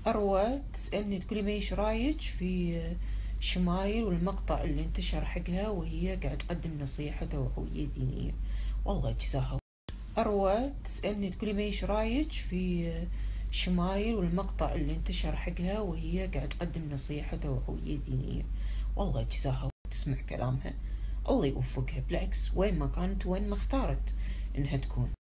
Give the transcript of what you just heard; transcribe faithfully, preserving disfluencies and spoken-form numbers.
أروى تسألني تقولي ما ايش رايج في شمايل والمقطع اللي انتشر حقها وهي قاعد تقدم نصيحة توعوية دينية. والله جزاها. أروى تسألني تقولي ما ايش رايج في شمايل والمقطع اللي انتشر حقها وهي قاعد تقدم نصيحة توعوية دينية. والله جزاها تسمع كلامها، الله يوفقها، بالعكس وين ما كانت وين ما اختارت انها تكون.